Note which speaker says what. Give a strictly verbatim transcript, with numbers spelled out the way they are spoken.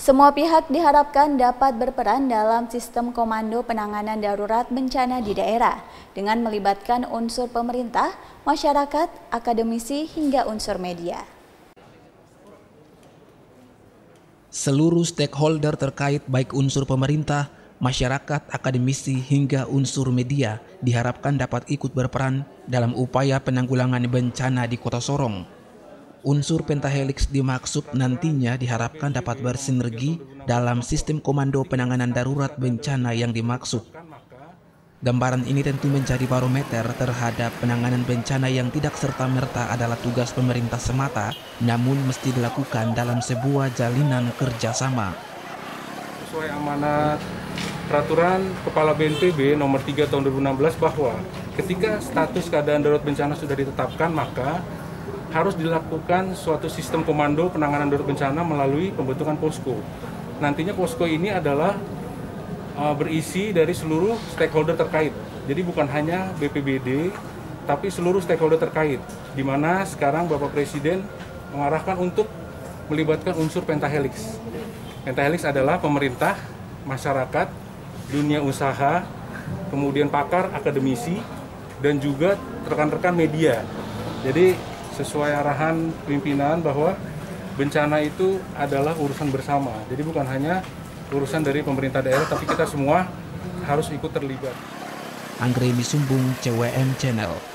Speaker 1: Semua pihak diharapkan dapat berperan dalam sistem komando penanganan darurat bencana di daerah dengan melibatkan unsur pemerintah, masyarakat, akademisi, hingga unsur media.
Speaker 2: Seluruh stakeholder terkait baik unsur pemerintah, masyarakat, akademisi, hingga unsur media diharapkan dapat ikut berperan dalam upaya penanggulangan bencana di Kota Sorong. Unsur pentahelix dimaksud nantinya diharapkan dapat bersinergi dalam sistem komando penanganan darurat bencana yang dimaksud. Gambaran ini tentu menjadi barometer terhadap penanganan bencana yang tidak serta-merta adalah tugas pemerintah semata, namun mesti dilakukan dalam sebuah jalinan kerjasama.
Speaker 3: Sesuai amanat peraturan Kepala B N P B nomor tiga tahun dua ribu enam belas bahwa ketika status keadaan darurat bencana sudah ditetapkan, maka harus dilakukan suatu sistem komando penanganan darurat bencana melalui pembentukan posko. Nantinya posko ini adalah uh, berisi dari seluruh stakeholder terkait. Jadi bukan hanya B P B D, tapi seluruh stakeholder terkait. Di mana sekarang Bapak Presiden mengarahkan untuk melibatkan unsur pentahelix. Pentahelix adalah pemerintah, masyarakat, dunia usaha, kemudian pakar, akademisi, dan juga rekan-rekan media. Jadi sesuai arahan pimpinan bahwa bencana itu adalah urusan bersama. Jadi bukan hanya urusan dari pemerintah daerah, tapi kita semua harus ikut terlibat.
Speaker 2: Anggreni Sumbung, C W M Channel.